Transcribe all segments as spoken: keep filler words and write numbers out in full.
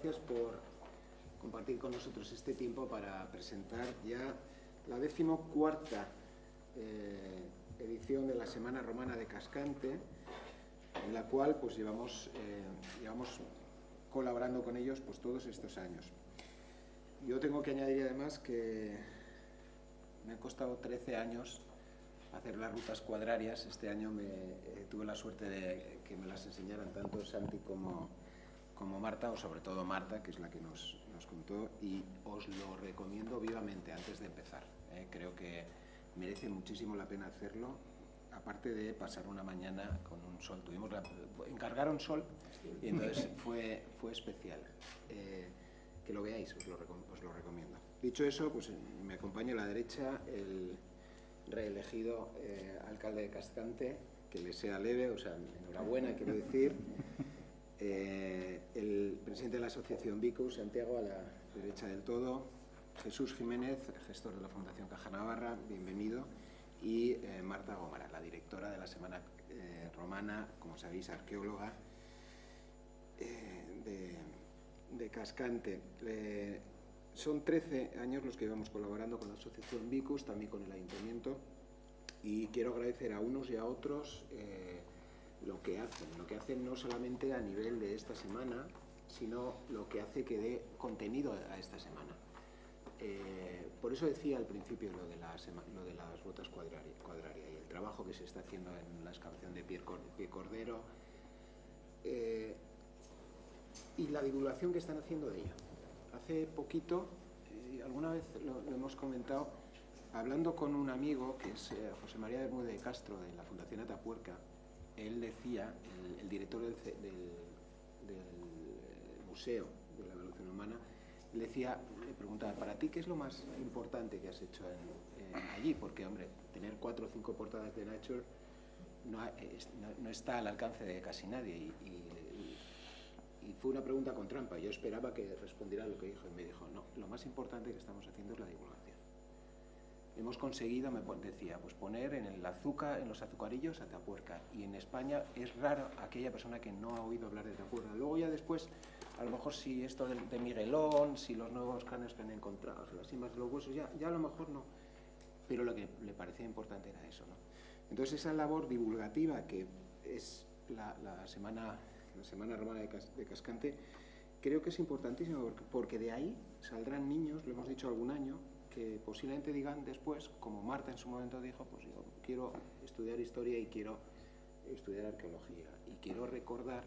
gracias por compartir con nosotros este tiempo para presentar ya la decimocuarta eh, edición de la Semana Romana de Cascante, en la cual pues llevamos, eh, llevamos colaborando con ellos pues todos estos años. Yo tengo que añadir además que me ha costado trece años hacer las rutas cuadrarias. Este año me, eh, tuve la suerte de que me las enseñaran tanto Santi como, como Marta, o sobre todo Marta, que es la que nos, nos contó, y os lo recomiendo vivamente antes de empezar. Eh, creo que merece muchísimo la pena hacerlo, aparte de pasar una mañana con un sol. Tuvimos la, encargaron sol y entonces fue, fue especial. Eh, que lo veáis, os lo, os lo recomiendo. Dicho eso, pues me acompaña a la derecha el reelegido eh, alcalde de Cascante, que le sea leve, o sea, enhorabuena, quiero decir. Eh, el presidente de la asociación Vicu, Santiago, a la derecha del todo. Jesús Jiménez, gestor de la Fundación Caja Navarra, bienvenido. Y eh, Marta Gómara, la directora de la Semana eh, Romana, como sabéis, arqueóloga eh, de, de Cascante. Eh, son trece años los que llevamos colaborando con la asociación Vicus, también con el ayuntamiento, y quiero agradecer a unos y a otros eh, lo que hacen, lo que hacen no solamente a nivel de esta semana, sino lo que hace que dé contenido a esta semana. Eh, por eso decía al principio lo de, la sema, lo de las botas cuadraria, cuadraria y el trabajo que se está haciendo en la excavación de Pie Cordero eh, y la divulgación que están haciendo de ella. Hace poquito, eh, alguna vez lo, lo hemos comentado, hablando con un amigo que es eh, José María Bermúdez de Castro de la Fundación Atapuerca, él decía, el, el director del, del, del Museo de la Evolución Humana, le decía, le preguntaba, ¿para ti qué es lo más importante que has hecho en, eh, allí? Porque, hombre, tener cuatro o cinco portadas de Nature no, es, no, no está al alcance de casi nadie. Y, y, y fue una pregunta con trampa. Yo esperaba que respondiera lo que dijo y me dijo, no, lo más importante que estamos haciendo es la divulgación. Hemos conseguido, me decía, pues poner en el azúcar, en los azucarillos Atapuerca. Y en España es raro aquella persona que no ha oído hablar de Atapuerca. Luego ya después, a lo mejor si esto de, de Miguelón, si los nuevos cráneos que han encontrado, las cimas de los huesos, ya, ya a lo mejor no. Pero lo que le parecía importante era eso, ¿no? Entonces esa labor divulgativa que es la, la, semana, la Semana Romana de, Cas, de Cascante, creo que es importantísima porque, porque de ahí saldrán niños, lo hemos dicho algún año, que posiblemente digan después, como Marta en su momento dijo, pues yo quiero estudiar historia y quiero estudiar arqueología y quiero recordar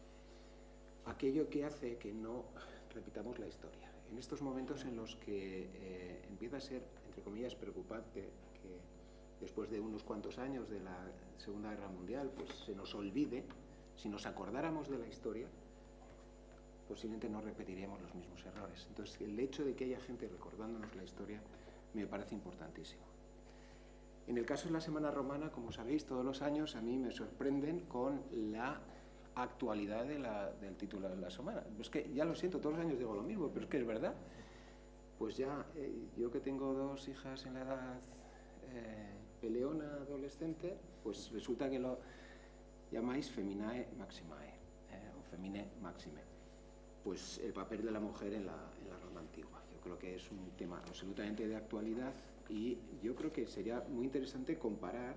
aquello que hace que no repitamos la historia. En estos momentos en los que eh, empieza a ser, entre comillas, preocupante que después de unos cuantos años de la Segunda Guerra Mundial, pues se nos olvide, si nos acordáramos de la historia, posiblemente no repetiríamos los mismos errores. Entonces, el hecho de que haya gente recordándonos la historia me parece importantísimo. En el caso de la Semana Romana, como sabéis, todos los años a mí me sorprenden con la actualidad de la, del título de la semana. Es que ya lo siento, todos los años digo lo mismo, pero es que es verdad. Pues ya, eh, yo que tengo dos hijas en la edad eh, peleona adolescente, pues resulta que lo llamáis Feminae Maximae, eh, o Femine Maxime. Pues el papel de la mujer en la, en la Roma antigua. Yo creo que es un tema absolutamente de actualidad y yo creo que sería muy interesante comparar,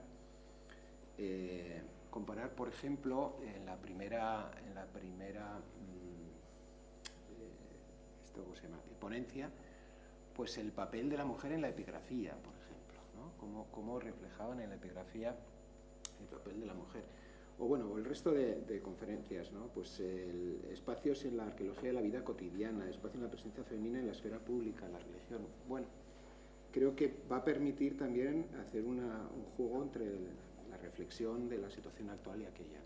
eh, comparar por ejemplo, en la primera, en la primera mmm, eh, esto ¿cómo se llama? ponencia, pues el papel de la mujer en la epigrafía, por ejemplo, ¿no? Cómo, cómo reflejaban en la epigrafía el papel de la mujer. O bueno, el resto de, de conferencias, ¿no? Pues el, espacios en la arqueología de la vida cotidiana, espacio en la presencia femenina en la esfera pública, la religión. Bueno, creo que va a permitir también hacer una, un juego entre el, la reflexión de la situación actual y aquella.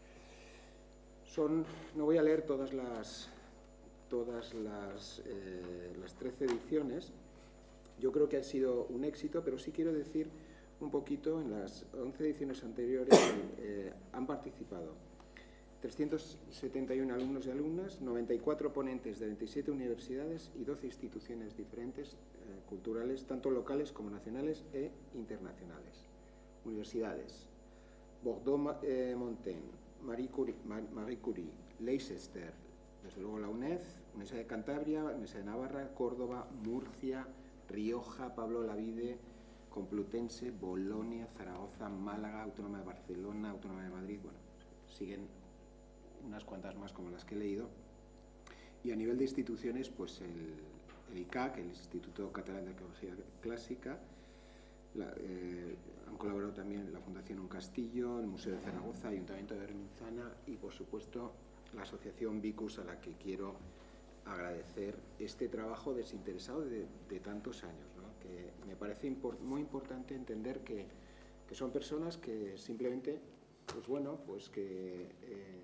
Son, no voy a leer todas las, todas las, eh, las trece ediciones. Yo creo que ha sido un éxito, pero sí quiero decir un poquito, en las once ediciones anteriores eh, han participado trescientos setenta y uno alumnos y alumnas, noventa y cuatro ponentes de veintisiete universidades y doce instituciones diferentes eh, culturales, tanto locales como nacionales e internacionales. Universidades: Bordeaux-Montaigne, Marie Curie, Marie Curie, Leicester, desde luego la UNED, Universidad de Cantabria, Universidad de Navarra, Córdoba, Murcia, Rioja, Pablo Olavide, Complutense, Bolonia, Zaragoza, Málaga, Autónoma de Barcelona, Autónoma de Madrid, bueno, siguen unas cuantas más como las que he leído. Y a nivel de instituciones, pues el, el I C A C, el Instituto Catalán de Arqueología Clásica, la, eh, han colaborado también la Fundación Un Castillo, el Museo de Zaragoza, Ayuntamiento de Bermizana y, por supuesto, la Asociación Vicus, a la que quiero agradecer este trabajo desinteresado de, de tantos años, ¿no? Que me parece import, muy importante entender que, que son personas que simplemente, pues bueno, pues que eh,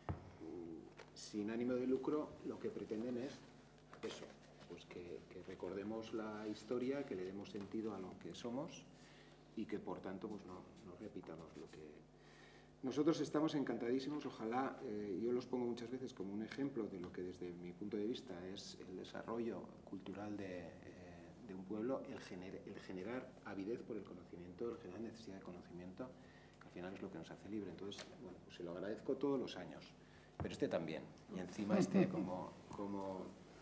sin ánimo de lucro lo que pretenden es eso, pues que, que recordemos la historia, que le demos sentido a lo que somos y que por tanto pues no, no repitamos lo que... Nosotros estamos encantadísimos, ojalá, eh, yo los pongo muchas veces como un ejemplo de lo que desde mi punto de vista es el desarrollo cultural de, eh, de un pueblo, el, gener, el generar avidez por el conocimiento, el generar necesidad de conocimiento, que al final es lo que nos hace libre. Entonces, bueno, pues se lo agradezco todos los años, pero este también. Y encima este, como, como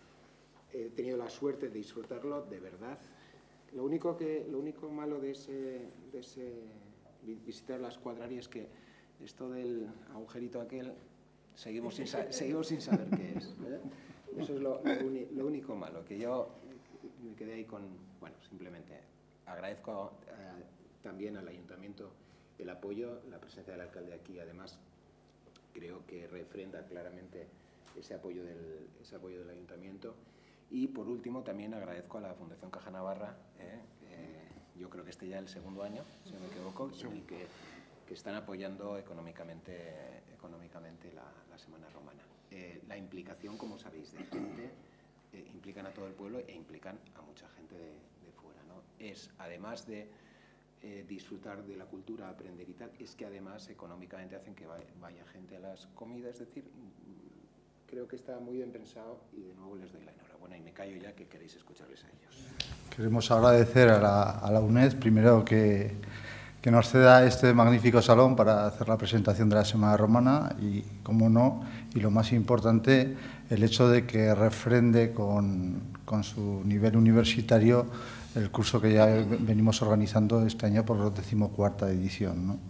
he tenido la suerte de disfrutarlo de verdad. Lo único, que, lo único malo de ese, de ese visitar la escuadraria es que esto del agujerito aquel, seguimos sin, seguimos sin saber qué es, ¿verdad? Eso es lo, lo, uni, lo único malo, que yo me quedé ahí con, bueno, simplemente agradezco eh, también al Ayuntamiento el apoyo, la presencia del alcalde aquí, además creo que refrenda claramente ese apoyo del, ese apoyo del Ayuntamiento. Y por último también agradezco a la Fundación Caja Navarra, eh, eh, yo creo que este ya es el segundo año, si no me equivoco, en el que que están apoyando económicamente, económicamente la, la Semana Romana. Eh, la implicación, como sabéis, de gente, eh, implican a todo el pueblo e implican a mucha gente de, de fuera, ¿no? Es, además de eh, disfrutar de la cultura, aprender y tal, es que además económicamente hacen que vaya, vaya gente a las comidas, es decir, creo que está muy bien pensado y de nuevo les doy la enhorabuena y me callo ya que queréis escucharles a ellos. Queremos agradecer a la, a la UNED, primero que que nos ceda este magnífico salón para hacer la presentación de la Semana Romana y, como no, y lo más importante, el hecho de que refrende con, con su nivel universitario el curso que ya venimos organizando este año por la decimocuarta edición, ¿no?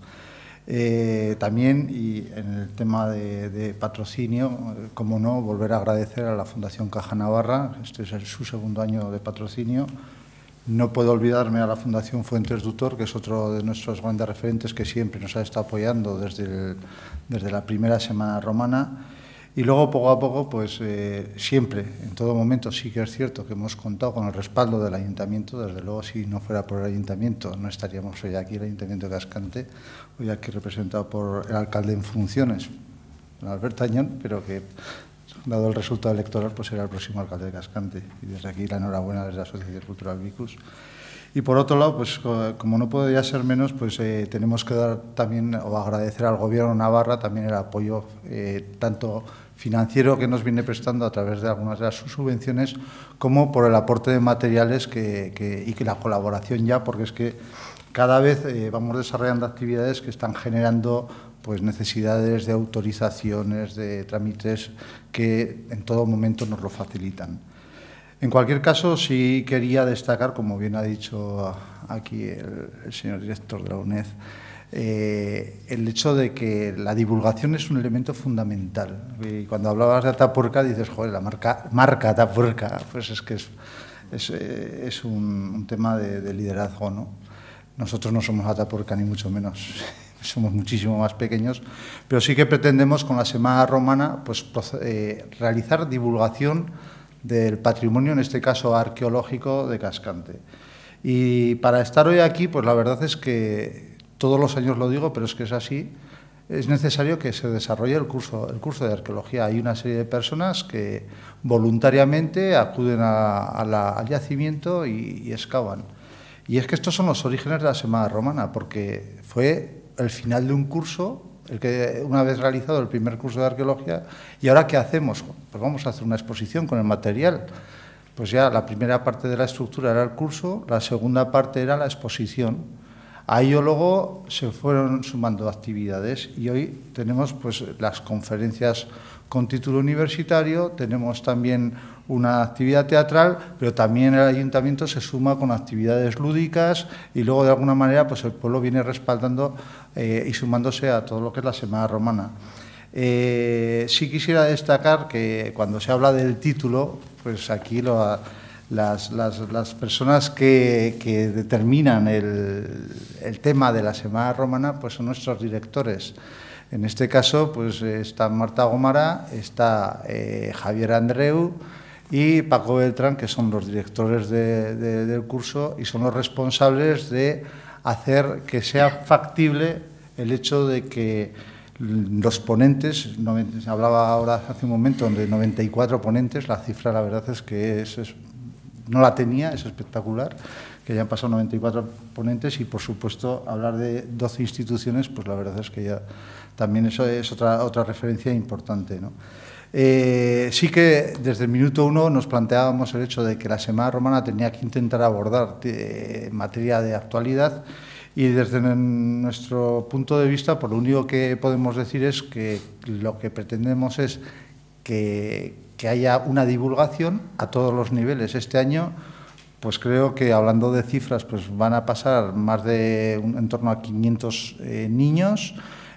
Eh, también, y en el tema de, de patrocinio, como no, volver a agradecer a la Fundación Caja Navarra, este es el, su segundo año de patrocinio. No puedo olvidarme a la Fundación Fuentes Dutor, que es otro de nuestros grandes referentes que siempre nos ha estado apoyando desde, el, desde la primera Semana Romana. Y luego, poco a poco, pues eh, siempre, en todo momento, sí que es cierto que hemos contado con el respaldo del Ayuntamiento. Desde luego, si no fuera por el Ayuntamiento, no estaríamos hoy aquí, el Ayuntamiento de Cascante, hoy aquí representado por el alcalde en funciones, Albert Tañón, pero que, dado el resultado electoral, pues será el próximo alcalde de Cascante. Y desde aquí la enhorabuena desde la Asociación Cultural Vicus. Y por otro lado, pues como no podría ser menos, pues eh, tenemos que dar también o agradecer al Gobierno de Navarra también el apoyo eh, tanto financiero que nos viene prestando a través de algunas de las subvenciones, como por el aporte de materiales que, que, y que la colaboración ya, porque es que cada vez eh, vamos desarrollando actividades que están generando pues necesidades de autorizaciones, de trámites que en todo momento nos lo facilitan. En cualquier caso, sí quería destacar, como bien ha dicho aquí el, el señor director de la UNED, eh, el hecho de que la divulgación es un elemento fundamental. Y cuando hablabas de Atapuerca, dices, joder, la marca, marca Atapuerca, pues es que es, es, es un, un tema de, de liderazgo, ¿no? Nosotros no somos Atapuerca, ni mucho menos. Somos muchísimo más pequeños, pero sí que pretendemos con la Semana Romana pues, eh, realizar divulgación del patrimonio, en este caso arqueológico, de Cascante. Y para estar hoy aquí, pues la verdad es que todos los años lo digo, pero es que es así, es necesario que se desarrolle el curso, el curso de arqueología. Hay una serie de personas que voluntariamente acuden a, a la, al yacimiento y, y excavan. Y es que estos son los orígenes de la Semana Romana, porque fue el final de un curso, el que una vez realizado el primer curso de arqueología, y ahora ¿qué hacemos? Pues vamos a hacer una exposición con el material. Pues ya la primera parte de la estructura era el curso, la segunda parte era la exposición. A ello luego se fueron sumando actividades y hoy tenemos pues las conferencias con título universitario, tenemos también una actividad teatral, pero también el ayuntamiento se suma con actividades lúdicas y luego de alguna manera pues el pueblo viene respaldando eh, y sumándose a todo lo que es la Semana Romana. Eh, sí quisiera destacar que cuando se habla del título, pues aquí lo, las, las, las personas que, que determinan el, el tema de la Semana Romana pues son nuestros directores. En este caso pues está Marta Gomara, está eh, Javier Andreu y Paco Beltrán, que son los directores de, de, del curso y son los responsables de hacer que sea factible el hecho de que los ponentes, hablaba ahora hace un momento de noventa y cuatro ponentes, la cifra la verdad es que es, es, no la tenía, es espectacular, que ya han pasado noventa y cuatro ponentes y por supuesto hablar de doce instituciones, pues la verdad es que ya también eso es otra, otra referencia importante, ¿no? Eh, sí que desde el minuto uno nos planteábamos el hecho de que la Semana Romana tenía que intentar abordar eh, materia de actualidad y desde nuestro punto de vista, por lo único que podemos decir es que lo que pretendemos es que, que haya una divulgación a todos los niveles. Este año, pues creo que hablando de cifras, pues van a pasar más de un, en torno a quinientos eh, niños.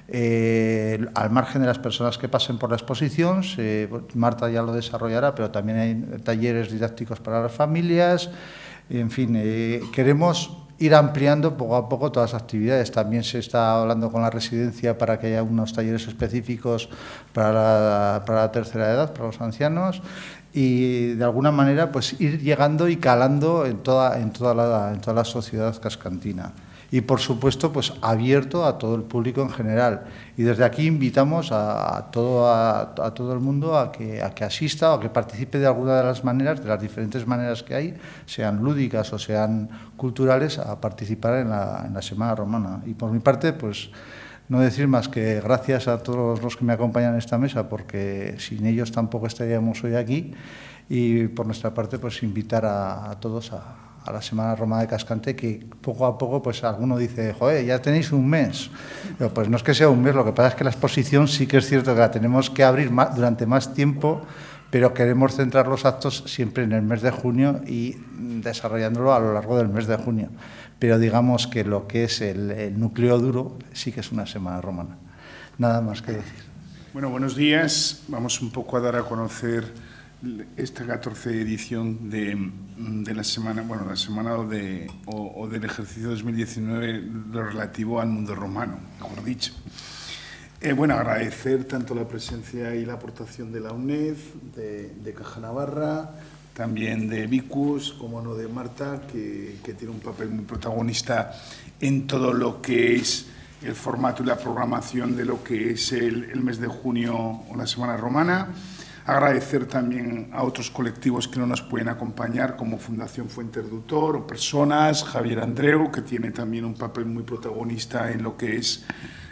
Eh, al margen de las personas que pasen por la exposición, se, Marta ya lo desarrollará, pero también hay talleres didácticos para las familias. En fin, eh, queremos ir ampliando poco a poco todas las actividades. También se está hablando con la residencia para que haya unos talleres específicos para la, para la tercera edad, para los ancianos, y de alguna manera pues ir llegando y calando en toda, en toda, la, en toda la sociedad cascantina. Y, por supuesto, pues abierto a todo el público en general. Y desde aquí invitamos a, a, todo, a, a todo el mundo a que, a que asista o a que participe de alguna de las maneras, de las diferentes maneras que hay, sean lúdicas o sean culturales, a participar en la, en la Semana Romana. Y, por mi parte, pues no decir más que gracias a todos los que me acompañan en esta mesa, porque sin ellos tampoco estaríamos hoy aquí. Y, por nuestra parte, pues invitar a, a todos a... a la Semana Romana de Cascante, que poco a poco pues alguno dice, joder, ya tenéis un mes. Pero, pues no es que sea un mes, lo que pasa es que la exposición sí que es cierto que la tenemos que abrir más, durante más tiempo, pero queremos centrar los actos siempre en el mes de junio y desarrollándolo a lo largo del mes de junio. Pero digamos que lo que es el, el núcleo duro sí que es una Semana Romana. Nada más que decir. Bueno, buenos días. Vamos un poco a dar a conocer esta catorce edición de, de la semana, bueno, la semana de, o, o del ejercicio dos mil diecinueve, lo relativo al mundo romano, mejor dicho. Eh, bueno, agradecer tanto la presencia y la aportación de la UNED, de, de Caja Navarra, también de Vicus, como no de Marta, que, que tiene un papel muy protagonista en todo lo que es el formato y la programación de lo que es el, el mes de junio o la Semana Romana. Agradecer también a otros colectivos que no nos pueden acompañar, como Fundación Fuenterdutor o personas, Javier Andreu, que tiene también un papel muy protagonista en lo que es,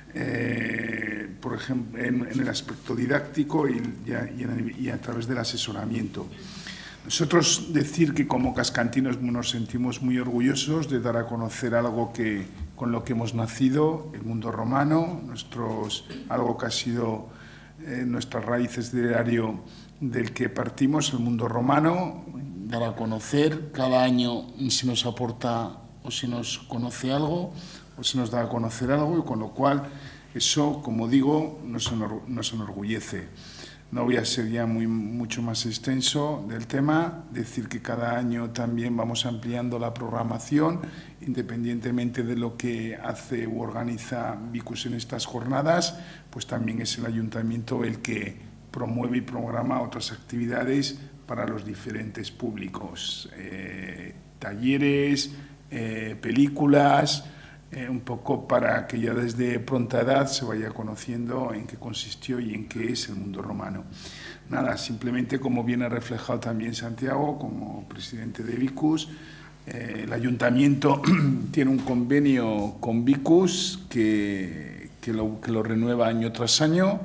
eh, por ejemplo, en, en el aspecto didáctico y, y, a, y, a, y a través del asesoramiento. Nosotros decir que como cascantinos nos sentimos muy orgullosos de dar a conocer algo que, con lo que hemos nacido, el mundo romano, nuestros, algo que ha sido Eh, nuestras raíces de diario del que partimos, el mundo romano, dar a conocer. Cada año se nos aporta o se nos conoce algo o se nos da a conocer algo, y con lo cual eso, como digo, nos, enor nos enorgullece. No voy a ser ya muy, mucho más extenso del tema, decir que cada año también vamos ampliando la programación, independientemente de lo que hace u organiza Vicus en estas jornadas, pues también es el ayuntamiento el que promueve y programa otras actividades para los diferentes públicos, eh, talleres, eh, películas, Eh, un poco para que ya desde pronta edad se vaya conociendo en qué consistió y en qué es el mundo romano. Nada, simplemente, como viene reflejado también Santiago, como presidente de Vicus, eh, el ayuntamiento tiene un convenio con Vicus que, que, lo, que lo renueva año tras año,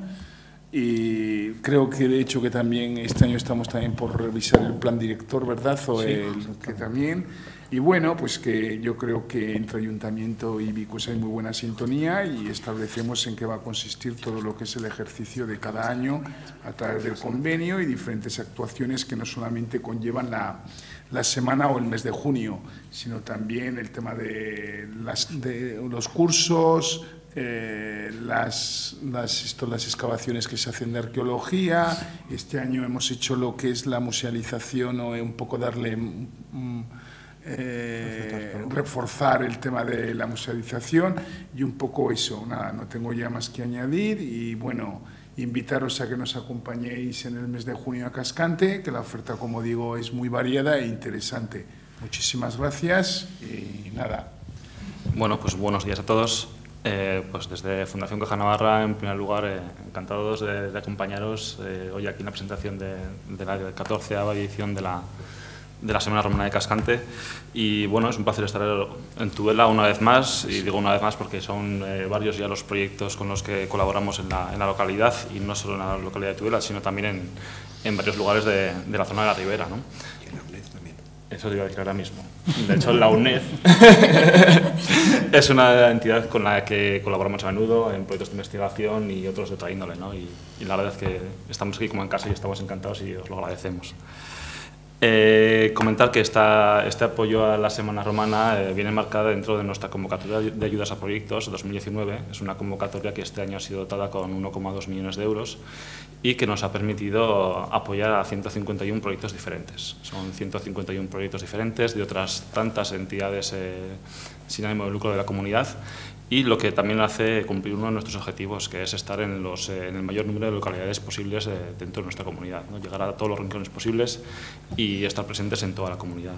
y creo que de hecho que también este año estamos también por revisar el plan director, ¿verdad? O sí, el, que también... Y bueno, pues que yo creo que entre Ayuntamiento y Vicus hay muy buena sintonía y establecemos en qué va a consistir todo lo que es el ejercicio de cada año a través del convenio y diferentes actuaciones que no solamente conllevan la, la semana o el mes de junio, sino también el tema de, las, de los cursos, Eh, las, las, esto, las excavaciones que se hacen de arqueología. Este año hemos hecho lo que es la musealización o un poco darle, mm, eh, reforzar el tema de la musealización y un poco eso. Nada, no tengo ya más que añadir y bueno, invitaros a que nos acompañéis en el mes de junio a Cascante, que la oferta, como digo, es muy variada e interesante. Muchísimas gracias y nada. Bueno, pues buenos días a todos. Eh, pues desde Fundación Caja Navarra, en primer lugar, eh, encantados de, de acompañaros eh, hoy aquí en la presentación de, de la catorceava edición de la, de la Semana Romana de Cascante. Y bueno, es un placer estar en Tudela una vez más, y digo una vez más porque son eh, varios ya los proyectos con los que colaboramos en la, en la localidad, y no solo en la localidad de Tudela, sino también en, en varios lugares de, de la zona de la Ribera, ¿no? Eso te iba a decir ahora mismo. De hecho, la UNED es una entidad con la que colaboramos a menudo en proyectos de investigación y otros de otra índole, ¿no? Y, y la verdad es que estamos aquí como en casa y estamos encantados y os lo agradecemos. Eh, comentar que esta, este apoyo a la Semana Romana eh, viene marcada dentro de nuestra convocatoria de ayudas a proyectos dos mil diecinueve. Es una convocatoria que este año ha sido dotada con uno coma dos millones de euros y que nos ha permitido apoyar a ciento cincuenta y uno proyectos diferentes. Son ciento cincuenta y uno proyectos diferentes de otras tantas entidades eh, sin ánimo de lucro de la comunidad, y lo que también hace cumplir uno de nuestros objetivos, que es estar en, los, eh, en el mayor número de localidades posibles eh, dentro de nuestra comunidad, ¿no? Llegar a todos los rincones posibles y estar presentes en toda la comunidad.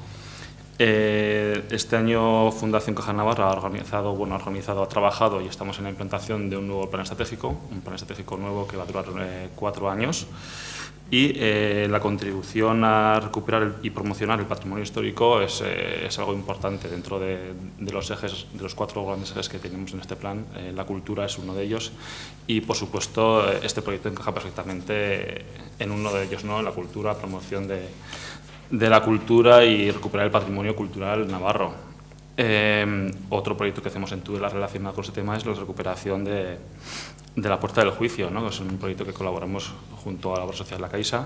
Eh, este año Fundación Caja Navarra ha organizado, bueno, ha organizado, ha trabajado y estamos en la implantación de un nuevo plan estratégico, un plan estratégico nuevo que va a durar eh, cuatro años. Y eh, la contribución a recuperar el, y promocionar el patrimonio histórico es, eh, es algo importante dentro de, de los ejes, de los cuatro grandes ejes que tenemos en este plan. Eh, la cultura es uno de ellos y, por supuesto, este proyecto encaja perfectamente en uno de ellos, ¿no? La cultura, promoción de, de la cultura y recuperar el patrimonio cultural navarro. Eh, otro proyecto que hacemos en Tudela relacionado con este tema es la recuperación de, de la Puerta del Juicio, ¿no? Es un proyecto que colaboramos junto a la obra social La Caixa.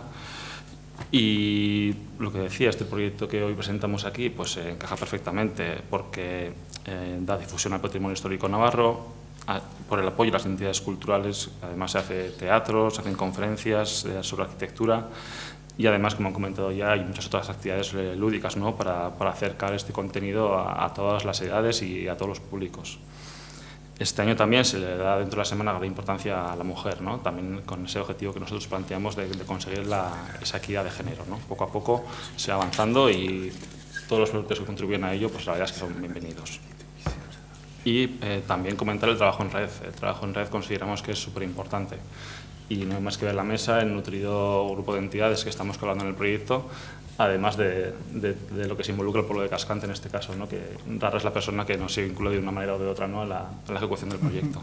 Y lo que decía, este proyecto que hoy presentamos aquí pues eh, encaja perfectamente porque eh, da difusión al patrimonio histórico navarro, a, por el apoyo a las entidades culturales. Además se hace teatro, se hacen conferencias eh, sobre arquitectura. Y además, como han comentado ya, hay muchas otras actividades eh, lúdicas, ¿no? para, para acercar este contenido a, a todas las edades y a todos los públicos. Este año también se le da dentro de la semana gran importancia a la mujer, ¿no? También con ese objetivo que nosotros planteamos de, de conseguir la, esa equidad de género, ¿no? Poco a poco se va avanzando y todos los productos que contribuyen a ello, pues la verdad es que son bienvenidos. Y eh, también comentar el trabajo en red. El trabajo en red consideramos que es súper importante. Y no hay más que ver la mesa, el nutrido grupo de entidades que estamos colaborando en el proyecto, además de, de, de lo que se involucra el pueblo de Cascante en este caso, ¿no? Que Rara es la persona que nos vincula de una manera o de otra, ¿no? a, la, a la ejecución del proyecto.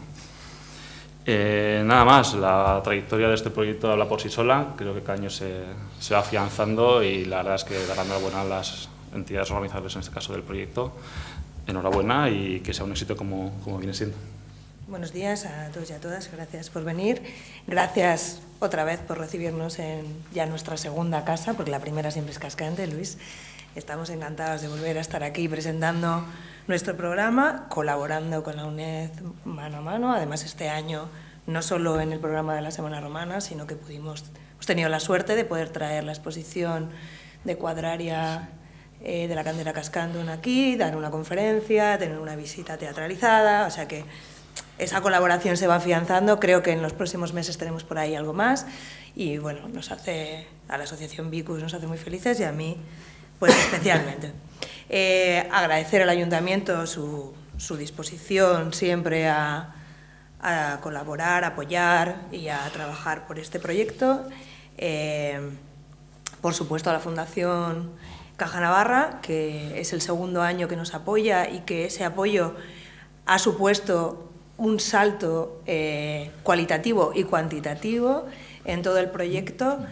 Eh, nada más, la trayectoria de este proyecto habla por sí sola, creo que cada año se, se va afianzando y la verdad es que dar la enhorabuena a las entidades organizadoras, en este caso del proyecto. Enhorabuena y que sea un éxito como, como viene siendo. Buenos días a todos y a todas, gracias por venir. Gracias otra vez por recibirnos en ya nuestra segunda casa, porque la primera siempre es Cascante, Luis. Estamos encantados de volver a estar aquí presentando nuestro programa, colaborando con la UNED mano a mano. Además, este año, no solo en el programa de la Semana Romana, sino que pudimos, hemos tenido la suerte de poder traer la exposición de Cuadraria eh, de la Cantera Cascante aquí, dar una conferencia, tener una visita teatralizada, o sea que esa colaboración se va afianzando. Creo que en los próximos meses tenemos por ahí algo más y bueno, nos hace, a la asociación Vicus nos hace muy felices y a mí pues especialmente. Eh, agradecer al Ayuntamiento su, su disposición siempre a, a colaborar, a apoyar y a trabajar por este proyecto. Eh, por supuesto a la Fundación Caja Navarra, que es el segundo año que nos apoya y que ese apoyo ha supuesto un salto eh, cualitativo y cuantitativo en todo el proyecto.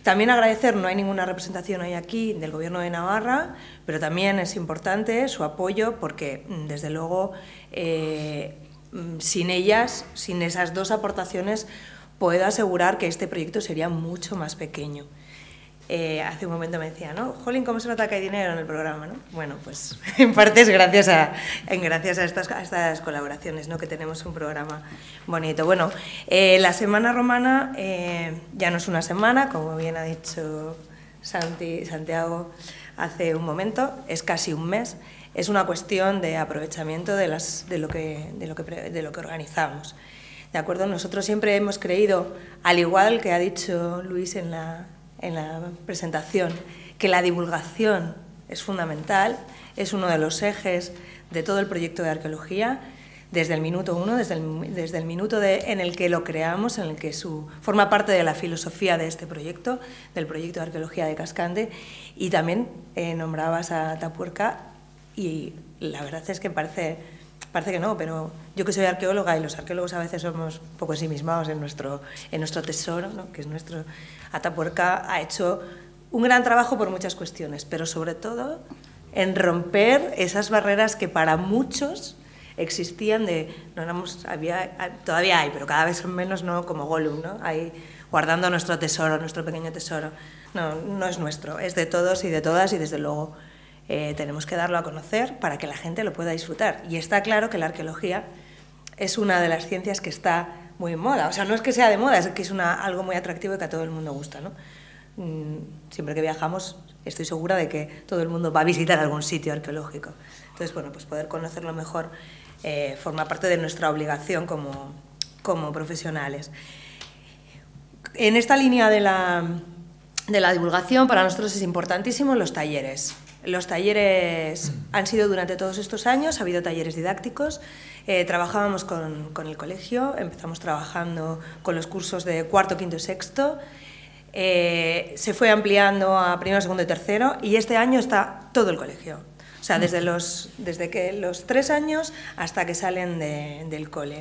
También agradecer, no hay ninguna representación hoy aquí del Gobierno de Navarra, pero también es importante su apoyo porque, desde luego, eh, sin ellas, sin esas dos aportaciones, puedo asegurar que este proyecto sería mucho más pequeño. Eh, hace un momento me decía, ¿no? Jolín, ¿cómo se nota que hay dinero en el programa, ¿no? Bueno, pues en parte es gracias a, en gracias a, estas, a estas colaboraciones, ¿no? Que tenemos un programa bonito. Bueno, eh, la Semana Romana eh, ya no es una semana, como bien ha dicho Santi, Santiago hace un momento, es casi un mes. Es una cuestión de aprovechamiento de, las, de, lo, que, de, lo, que, de lo que organizamos. ¿De acuerdo? Nosotros siempre hemos creído, al igual que ha dicho Luis en la... en la presentación, que la divulgación es fundamental, es uno de los ejes de todo el proyecto de arqueología, desde el minuto uno, desde el, desde el minuto de, en el que lo creamos, en el que su, forma parte de la filosofía de este proyecto, del proyecto de arqueología de Cascante, y también eh, nombrabas a Atapuerca, y la verdad es que parece, parece que no, pero yo que soy arqueóloga, y los arqueólogos a veces somos un poco ensimismados en nuestro, en nuestro tesoro, ¿no? Que es nuestro... Atapuerca ha hecho un gran trabajo por muchas cuestiones, pero sobre todo en romper esas barreras que para muchos existían de, no éramos, había, todavía hay, pero cada vez son menos, no como Gollum, ¿no? Ahí guardando nuestro tesoro, nuestro pequeño tesoro. No, no es nuestro, es de todos y de todas, y desde luego eh, tenemos que darlo a conocer para que la gente lo pueda disfrutar. Y está claro que la arqueología es una de las ciencias que está muy en moda. O sea, no es que sea de moda, es que es una, algo muy atractivo y que a todo el mundo gusta, ¿no? Siempre que viajamos estoy segura de que todo el mundo va a visitar algún sitio arqueológico. Entonces, bueno, pues poder conocerlo mejor eh, forma parte de nuestra obligación como, como profesionales. En esta línea de la, de la divulgación, para nosotros es importantísimo los talleres. Los talleres han sido durante todos estos años, ha habido talleres didácticos. Eh, trabajábamos con, con el colegio, empezamos trabajando con los cursos de cuarto, quinto y sexto, eh, se fue ampliando a primero, segundo y tercero, y este año está todo el colegio. O sea, desde, los, desde que los tres años hasta que salen de, del cole.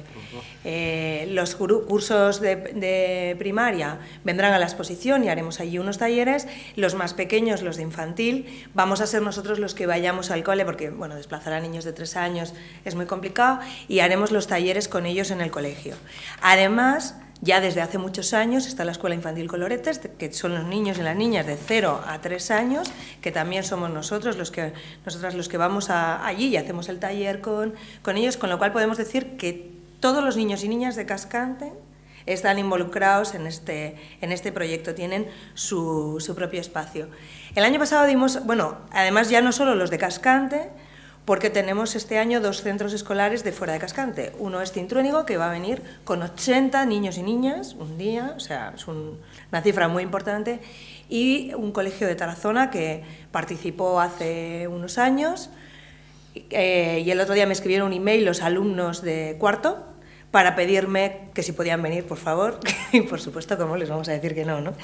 Eh, los cursos de, de primaria vendrán a la exposición y haremos allí unos talleres. Los más pequeños, los de infantil, vamos a ser nosotros los que vayamos al cole, porque bueno, desplazar a niños de tres años es muy complicado, y haremos los talleres con ellos en el colegio. Además, ya desde hace muchos años está la Escuela Infantil Coloretes, que son los niños y las niñas de cero a tres años, que también somos nosotros los que, nosotras los que vamos a, allí y hacemos el taller con, con ellos, con lo cual podemos decir que todos los niños y niñas de Cascante están involucrados en este, en este proyecto, tienen su, su propio espacio. El año pasado dimos, bueno, además ya no solo los de Cascante, porque tenemos este año dos centros escolares de fuera de Cascante. Uno es Cintruénigo, que va a venir con ochenta niños y niñas un día, o sea, es un, una cifra muy importante, y un colegio de Tarazona que participó hace unos años, eh, y el otro día me escribieron un email los alumnos de cuarto para pedirme que si podían venir, por favor, y por supuesto, ¿cómo les vamos a decir que no, no?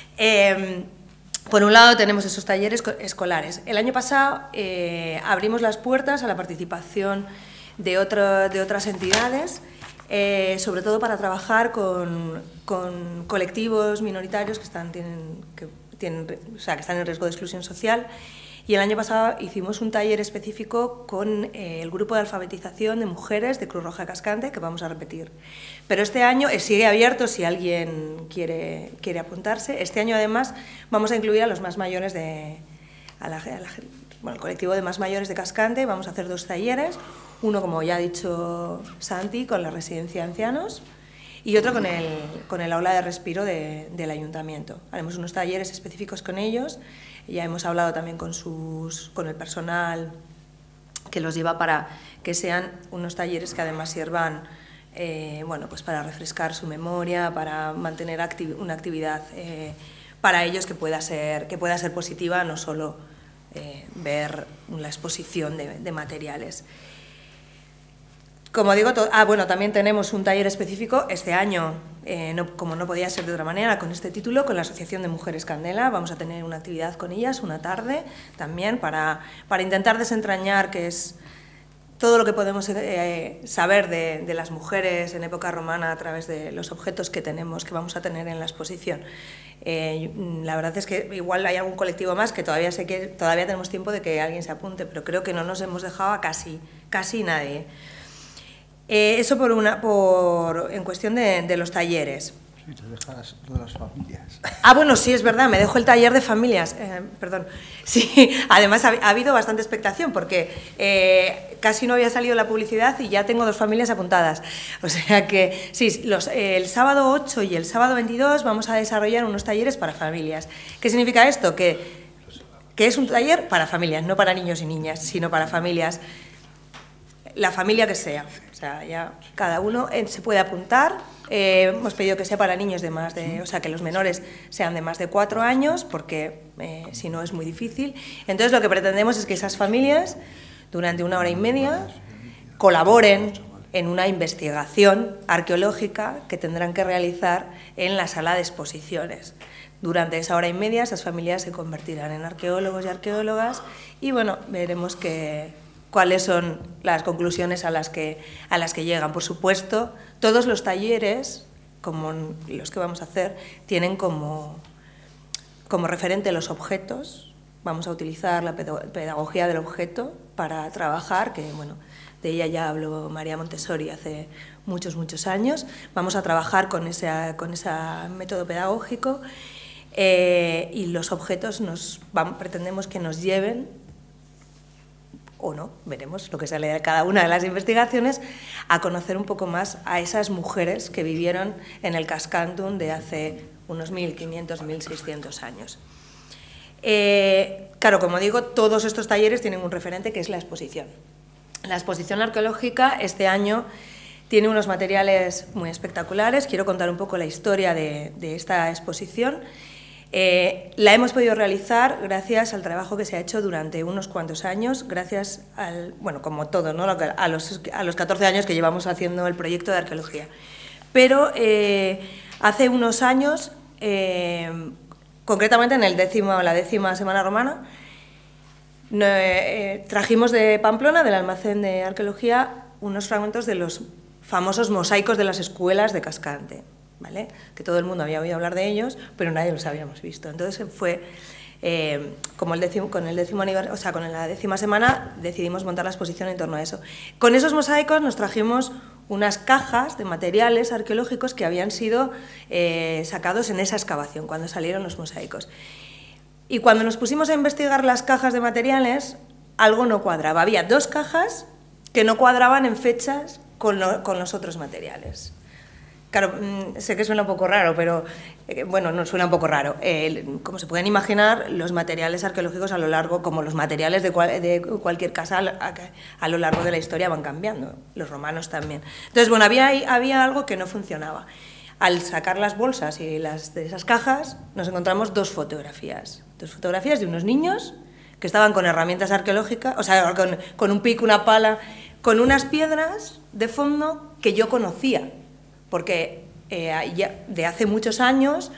Eh, Por un lado tenemos esos talleres escolares. El año pasado eh, abrimos las puertas a la participación de, otro, de otras entidades, eh, sobre todo para trabajar con, con colectivos minoritarios que están, tienen, que, tienen, o sea, que están en riesgo de exclusión social. Y el año pasado hicimos un taller específico con eh, el grupo de alfabetización de mujeres de Cruz Roja Cascante, que vamos a repetir. Pero este año eh, sigue abierto si alguien quiere, quiere apuntarse. Este año, además, vamos a incluir a los más mayores de... A la, a la, bueno, el colectivo de más mayores de Cascante. Vamos a hacer dos talleres. Uno, como ya ha dicho Santi, con la residencia de ancianos, y otro con el, con el aula de respiro de, del ayuntamiento. Haremos unos talleres específicos con ellos. Ya hemos hablado también con, sus, con el personal que los lleva para que sean unos talleres que además sirvan eh, bueno, pues para refrescar su memoria, para mantener acti una actividad eh, para ellos que pueda ser, que pueda ser positiva, no solo eh, ver la exposición de, de materiales. Como digo, ah, bueno, también tenemos un taller específico este año, eh, no, como no podía ser de otra manera, con este título, con la Asociación de Mujeres Candela. Vamos a tener una actividad con ellas, una tarde también, para, para intentar desentrañar qué es, todo lo que podemos eh, saber de, de las mujeres en época romana a través de los objetos que tenemos, que vamos a tener en la exposición. Eh, la verdad es que igual hay algún colectivo más que todavía sé que todavía tenemos tiempo de que alguien se apunte, pero creo que no nos hemos dejado a casi, casi nadie. Eh, eso por una, por, en cuestión de, de los talleres. Sí, te dejas lo de las familias. Ah, bueno, sí, es verdad, me dejo el taller de familias, eh, perdón. Sí, además ha, ha habido bastante expectación porque eh, casi no había salido la publicidad y ya tengo dos familias apuntadas. O sea que, sí, los, eh, el sábado ocho y el sábado veintidós vamos a desarrollar unos talleres para familias. ¿Qué significa esto? Que, que es un taller para familias, no para niños y niñas, sino para familias, la familia que sea. O sea, ya cada uno eh, se puede apuntar. Eh, hemos pedido que sea para niños de más de, o sea, que los menores sean de más de cuatro años, porque eh, si no es muy difícil. Entonces, lo que pretendemos es que esas familias, durante una hora y media, colaboren en una investigación arqueológica que tendrán que realizar en la sala de exposiciones. Durante esa hora y media, esas familias se convertirán en arqueólogos y arqueólogas y, bueno, veremos que... cuáles son las conclusiones a las que, a las que llegan. Por supuesto, todos los talleres, como los que vamos a hacer, tienen como, como referente los objetos. Vamos a utilizar la pedagogía del objeto para trabajar, que bueno, de ella ya habló María Montessori hace muchos, muchos años. Vamos a trabajar con ese, con ese método pedagógico eh, y los objetos nos, van, pretendemos que nos lleven o no, veremos lo que sale de cada una de las investigaciones, a conocer un poco más a esas mujeres que vivieron en el Cascantum de hace unos mil quinientos, mil seiscientos años. Eh, claro, como digo, todos estos talleres tienen un referente que es la exposición. La exposición arqueológica este año tiene unos materiales muy espectaculares. Quiero contar un poco la historia de, de esta exposición. Eh, la hemos podido realizar gracias al trabajo que se ha hecho durante unos cuantos años, gracias al, bueno, como todo, ¿no? a, los, a los catorce años que llevamos haciendo el proyecto de arqueología. Pero eh, hace unos años, eh, concretamente en el décimo, la décima Semana Romana, eh, trajimos de Pamplona, del almacén de arqueología, unos fragmentos de los famosos mosaicos de las escuelas de Cascante. ¿Vale? Que todo el mundo había oído hablar de ellos, pero nadie los habíamos visto. Entonces fue, eh, como el décimo, con el décimo aniversario, o sea, con la décima semana, decidimos montar la exposición en torno a eso. Con esos mosaicos nos trajimos unas cajas de materiales arqueológicos que habían sido eh, sacados en esa excavación, cuando salieron los mosaicos. Y cuando nos pusimos a investigar las cajas de materiales, algo no cuadraba. Había dos cajas que no cuadraban en fechas con, lo, con los otros materiales. Claro, sé que suena un poco raro, pero eh, bueno, no suena un poco raro. Eh, como se pueden imaginar, los materiales arqueológicos a lo largo, como los materiales de, cual, de cualquier casa, a, a lo largo de la historia van cambiando, los romanos también. Entonces, bueno, había, había algo que no funcionaba. Al sacar las bolsas y las de esas cajas, nos encontramos dos fotografías. Dos fotografías de unos niños que estaban con herramientas arqueológicas, o sea, con, con un pico, una pala, con unas piedras de fondo que yo conocía, porque eh, ya de hace muchos años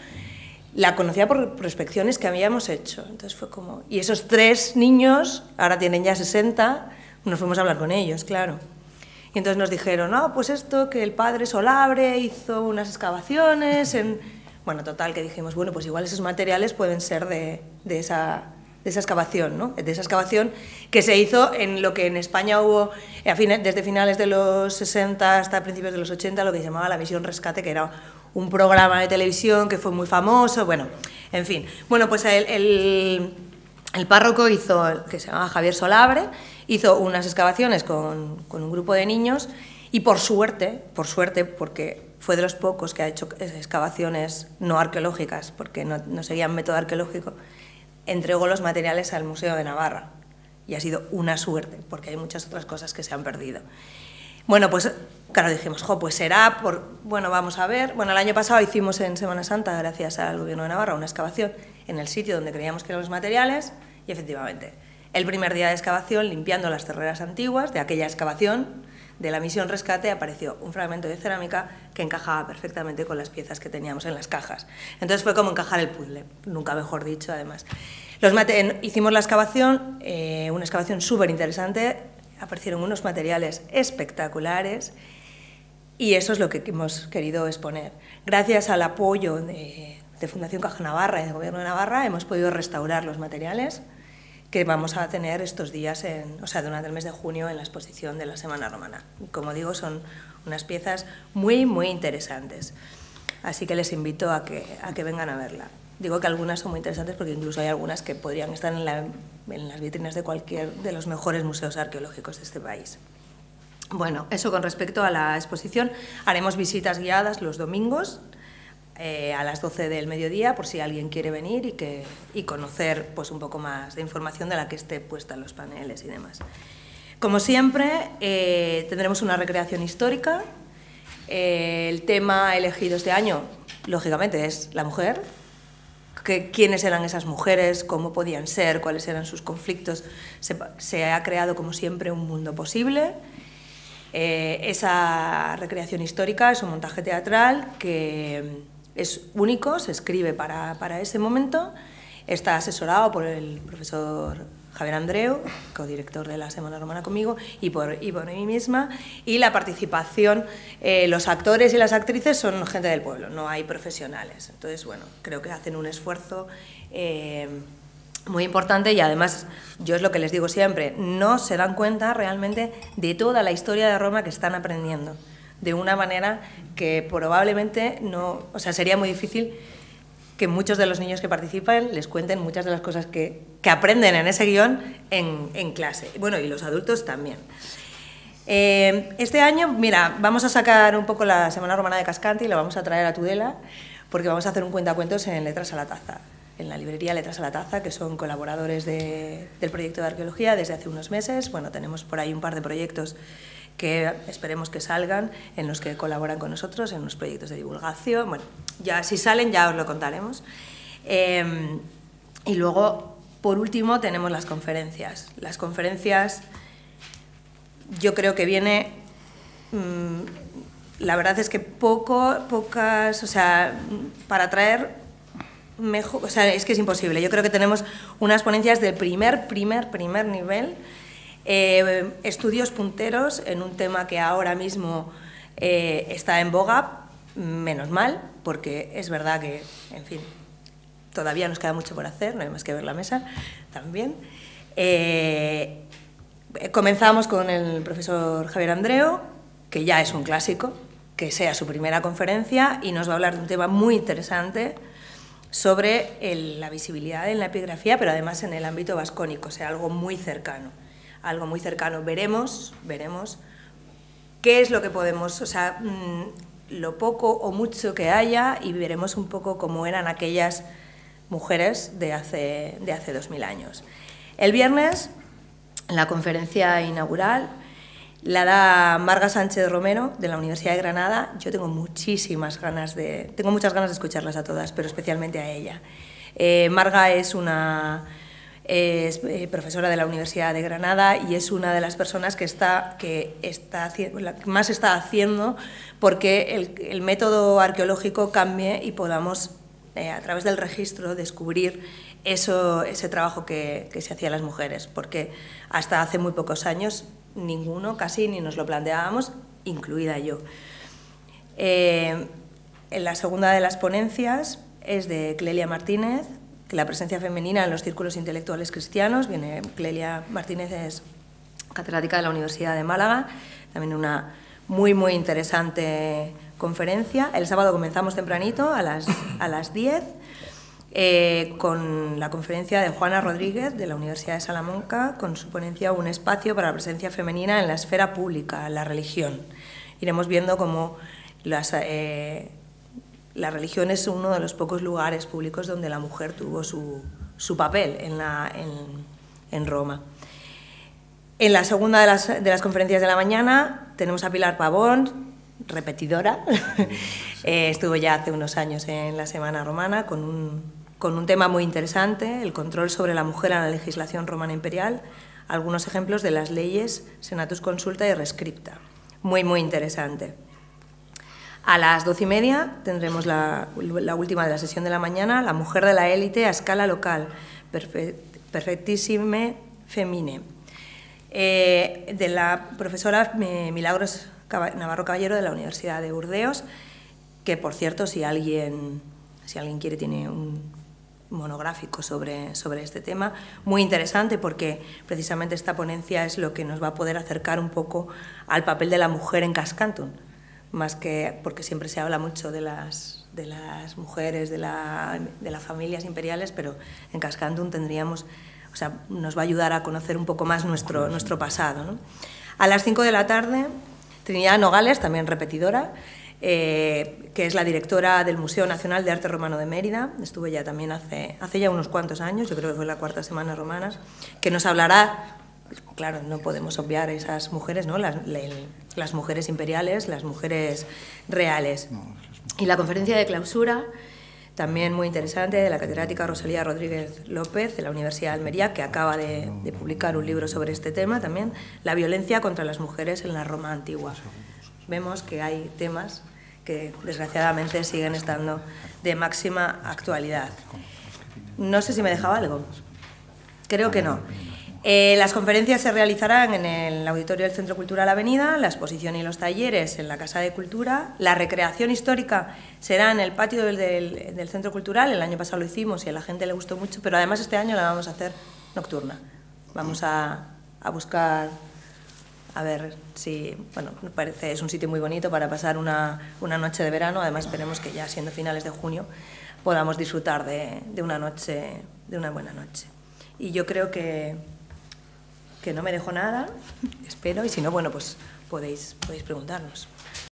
la conocía por prospecciones que habíamos hecho. Entonces fue como... Y esos tres niños, ahora tienen ya sesenta, nos fuimos a hablar con ellos, claro. Y entonces nos dijeron, no, pues esto, que el padre Solabre hizo unas excavaciones en... Bueno, total, que dijimos, bueno, pues igual esos materiales pueden ser de, de, esa, de esa excavación, ¿no? De esa excavación que se hizo en lo que en España hubo, a fines, desde finales de los sesenta hasta principios de los ochenta, lo que se llamaba la Misión Rescate, que era un programa de televisión que fue muy famoso, bueno, en fin. Bueno, pues el, el, el párroco hizo, que se llamaba Javier Solabre, hizo unas excavaciones con, con un grupo de niños y por suerte, por suerte, porque fue de los pocos que ha hecho excavaciones no arqueológicas, porque no, no seguían método arqueológico, entregó los materiales al Museo de Navarra. Y ha sido una suerte, porque hay muchas otras cosas que se han perdido. Bueno, pues claro, dijimos, jo, pues será por... Bueno, vamos a ver. Bueno, el año pasado hicimos en Semana Santa, gracias al Gobierno de Navarra, una excavación en el sitio donde creíamos que eran los materiales, y efectivamente, el primer día de excavación, limpiando las terreras antiguas de aquella excavación, de la Misión Rescate, apareció un fragmento de cerámica que encajaba perfectamente con las piezas que teníamos en las cajas. Entonces fue como encajar el puzzle, nunca mejor dicho, además. Los hicimos la excavación, eh, una excavación súper interesante, aparecieron unos materiales espectaculares y eso es lo que hemos querido exponer. Gracias al apoyo de, de Fundación Caja Navarra y del Gobierno de Navarra hemos podido restaurar los materiales que vamos a tener estos días, en, o sea, durante el mes de junio en la exposición de la Semana Romana. Como digo, son unas piezas muy, muy interesantes. Así que les invito a que, a que vengan a verla. Digo que algunas son muy interesantes porque incluso hay algunas que podrían estar en, la, en las vitrinas de cualquier de los mejores museos arqueológicos de este país. Bueno, eso con respecto a la exposición. Haremos visitas guiadas los domingos eh, a las doce del mediodía, por si alguien quiere venir y, que, y conocer pues, un poco más de información de la que esté puesta en los paneles y demás. Como siempre, eh, tendremos una recreación histórica. Eh, el tema elegido este año, lógicamente, es la mujer. Que, quiénes eran esas mujeres, cómo podían ser, cuáles eran sus conflictos. Se, se ha creado, como siempre, un mundo posible. Eh, esa recreación histórica es un montaje teatral que es único, se escribe para, para ese momento. Está asesorado por el profesor Javier Andreu, codirector de la Semana Romana conmigo, y por, y por mí misma. Y la participación, eh, los actores y las actrices son gente del pueblo, no hay profesionales. Entonces, bueno, creo que hacen un esfuerzo eh, muy importante y además, yo es lo que les digo siempre, no se dan cuenta realmente de toda la historia de Roma que están aprendiendo, de una manera que probablemente no, o sea, sería muy difícil que muchos de los niños que participan les cuenten muchas de las cosas que, que aprenden en ese guión en, en clase. Bueno, y los adultos también. Eh, este año, mira, vamos a sacar un poco la Semana Romana de Cascante y la vamos a traer a Tudela porque vamos a hacer un cuentacuentos en Letras a la Taza, en la librería Letras a la Taza, que son colaboradores de, del proyecto de arqueología desde hace unos meses. Bueno, tenemos por ahí un par de proyectos que esperemos que salgan, en los que colaboran con nosotros, en unos proyectos de divulgación. Bueno, ya si salen ya os lo contaremos. Eh, y luego, por último, tenemos las conferencias. Las conferencias, yo creo que viene, mmm, la verdad es que poco, pocas, o sea, para traer mejor, o sea, es que es imposible. Yo creo que tenemos unas ponencias del primer, primer, primer nivel. Eh, estudios punteros en un tema que ahora mismo eh, está en boga, menos mal, porque es verdad que, en fin, todavía nos queda mucho por hacer, no hay más que ver la mesa también. Eh, comenzamos con el profesor Javier Andreu, que ya es un clásico, que sea su primera conferencia y nos va a hablar de un tema muy interesante sobre el, la visibilidad en la epigrafía, pero además en el ámbito vascónico, o sea, algo muy cercano. algo muy cercano. Veremos, veremos qué es lo que podemos, o sea, mmm, lo poco o mucho que haya y veremos un poco cómo eran aquellas mujeres de hace, de hace dos mil años. El viernes, la conferencia inaugural la da Marga Sánchez Romero, de la Universidad de Granada. Yo tengo muchísimas ganas de, tengo muchas ganas de escucharlas a todas, pero especialmente a ella. Eh, Marga es una... es eh, profesora de la Universidad de Granada y es una de las personas que, está, que, está, la que más está haciendo porque el, el método arqueológico cambie y podamos, eh, a través del registro, descubrir eso, ese trabajo que, que se hacía a las mujeres, porque hasta hace muy pocos años ninguno, casi ni nos lo planteábamos, incluida yo. Eh, en la segunda de las ponencias es de Clelia Martínez, la presencia femenina en los círculos intelectuales cristianos. Viene Clelia Martínez, es catedrática de la Universidad de Málaga, también una muy, muy interesante conferencia. El sábado comenzamos tempranito, a las, a las diez, eh, con la conferencia de Juana Rodríguez, de la Universidad de Salamanca, con su ponencia Un espacio para la presencia femenina en la esfera pública, la religión. Iremos viendo cómo las... Eh, La religión es uno de los pocos lugares públicos donde la mujer tuvo su, su papel en, la, en, en Roma. En la segunda de las, de las conferencias de la mañana tenemos a Pilar Pavón, repetidora. eh, estuvo ya hace unos años en la Semana Romana con un, con un tema muy interesante, el control sobre la mujer en la legislación romana imperial, algunos ejemplos de las leyes Senatus Consulta y Rescripta. Muy, muy interesante. A las doce y media tendremos la, la última de la sesión de la mañana, La mujer de la élite a escala local, perfectissime femine. eh, de la profesora Milagros Navarro Caballero de la Universidad de Burdeos, que, por cierto, si alguien, si alguien quiere, tiene un monográfico sobre, sobre este tema, muy interesante, porque precisamente esta ponencia es lo que nos va a poder acercar un poco al papel de la mujer en Cascantun, más que porque siempre se habla mucho de las, de las mujeres, de, la, de las familias imperiales, pero en Cascantun tendríamos, o sea, nos va a ayudar a conocer un poco más nuestro, nuestro pasado, ¿no? A las cinco de la tarde, Trinidad Nogales, también repetidora, Eh, que es la directora del Museo Nacional de Arte Romano de Mérida, estuve ya también hace, hace ya unos cuantos años, yo creo que fue la cuarta Semana Romanas, que nos hablará, claro, no podemos obviar esas mujeres, ¿no? las, las mujeres imperiales, las mujeres reales. Y la conferencia de clausura, también muy interesante, de la catedrática Rosalía Rodríguez López, de la Universidad de Almería, que acaba de, de publicar un libro sobre este tema también, la violencia contra las mujeres en la Roma antigua. Vemos que hay temas que desgraciadamente siguen estando de máxima actualidad. No sé si me dejaba algo. Creo que no. Eh, las conferencias se realizarán en el auditorio del Centro Cultural Avenida, la exposición y los talleres en la Casa de Cultura, la recreación histórica será en el patio del, del, del Centro Cultural, el año pasado lo hicimos y a la gente le gustó mucho, pero además este año la vamos a hacer nocturna. Vamos a, a buscar... A ver si, bueno, me parece, es un sitio muy bonito para pasar una, una noche de verano, además esperemos que ya siendo finales de junio podamos disfrutar de, de una noche, de una buena noche. Y yo creo que, que no me dejo nada, espero, y si no, bueno, pues podéis, podéis preguntarnos.